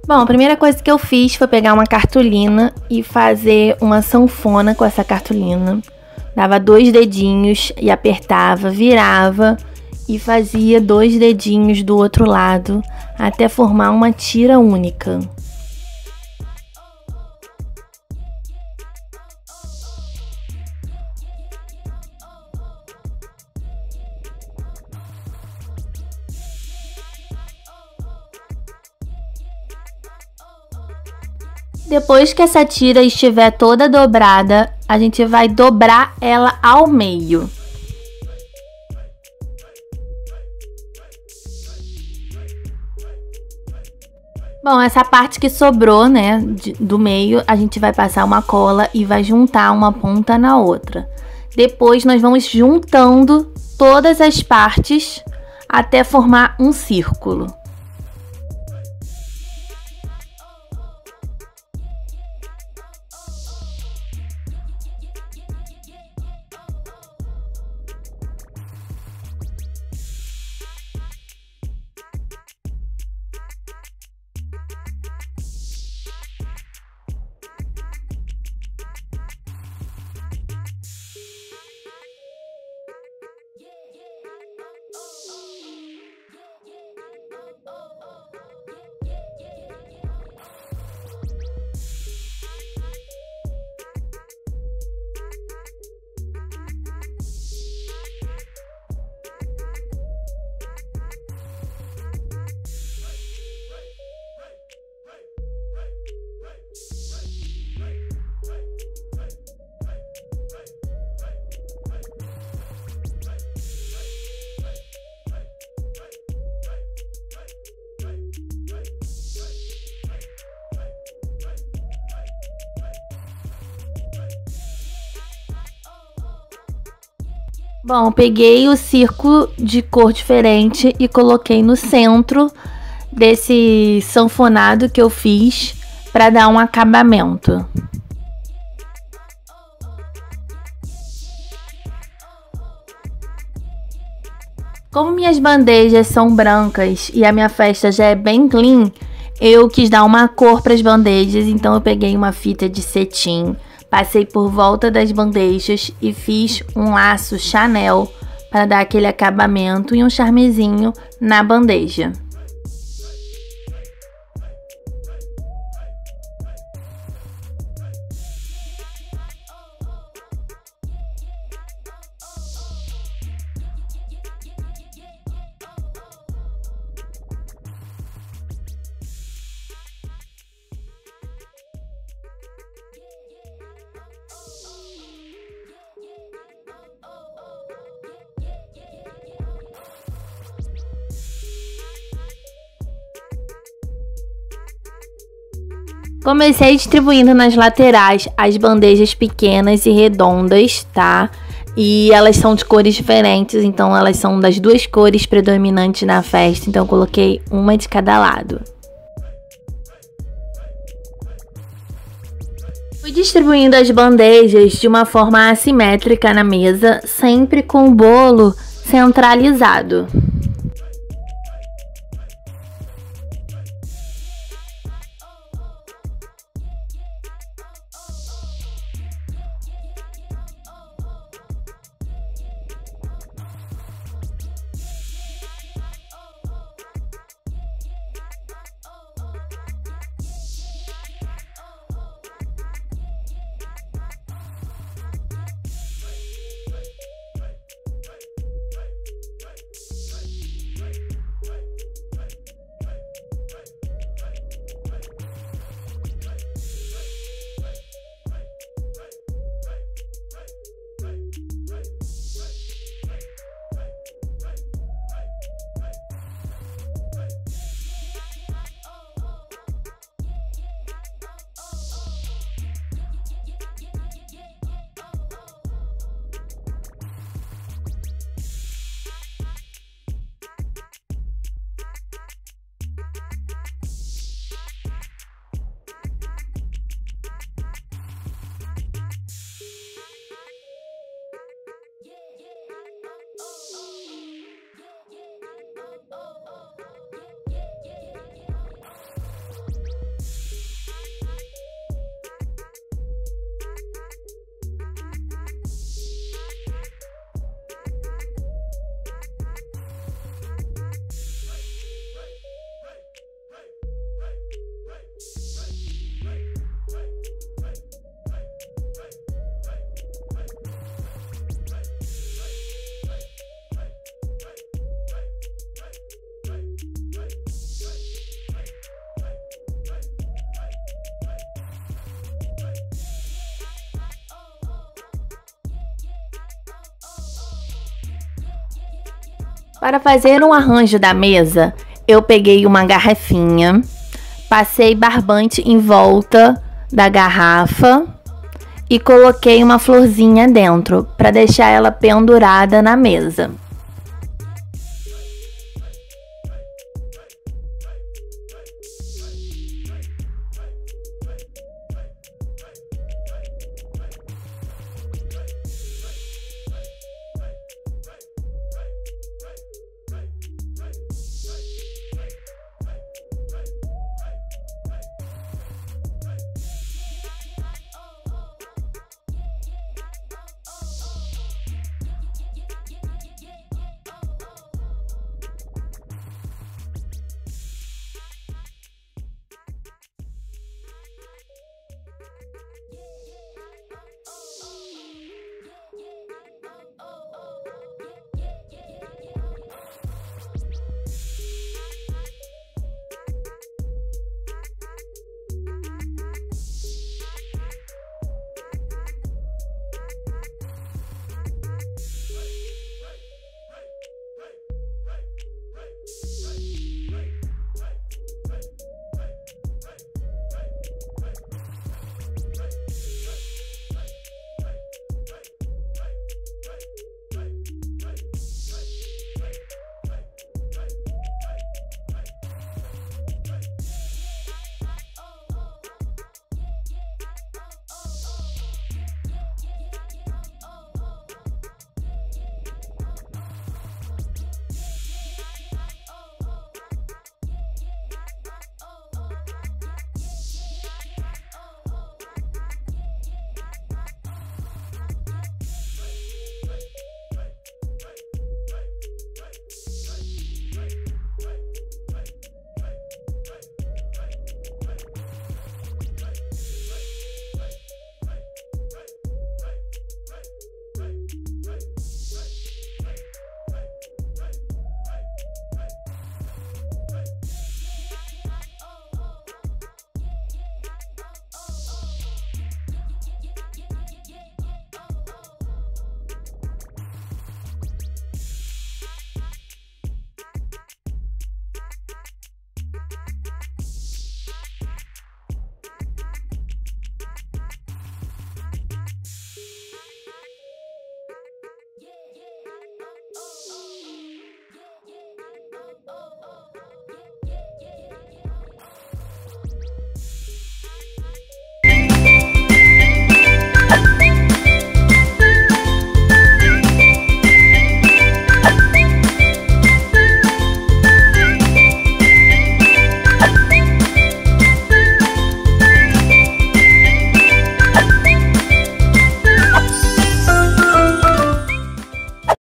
Bom, a primeira coisa que eu fiz foi pegar uma cartolina e fazer uma sanfona com essa cartolina. Dava 2 dedinhos e apertava, virava e fazia 2 dedinhos do outro lado até formar uma tira única. Depois que essa tira estiver toda dobrada, a gente vai dobrar ela ao meio. Bom, essa parte que sobrou, né, do meio, a gente vai passar uma cola e vai juntar uma ponta na outra. Depois nós vamos juntando todas as partes até formar um círculo. Bom, peguei o círculo de cor diferente e coloquei no centro desse sanfonado que eu fiz para dar um acabamento. Como minhas bandejas são brancas e a minha festa já é bem clean, eu quis dar uma cor para as bandejas, então eu peguei uma fita de cetim. Passei por volta das bandejas e fiz um laço Chanel para dar aquele acabamento e um charmezinho na bandeja. Comecei distribuindo nas laterais as bandejas pequenas e redondas, tá? E elas são de cores diferentes, então elas são das 2 cores predominantes na festa, então eu coloquei uma de cada lado. Fui distribuindo as bandejas de uma forma assimétrica na mesa, sempre com o bolo centralizado. Para fazer um arranjo da mesa, eu peguei uma garrafinha, passei barbante em volta da garrafa e coloquei uma florzinha dentro para deixar ela pendurada na mesa.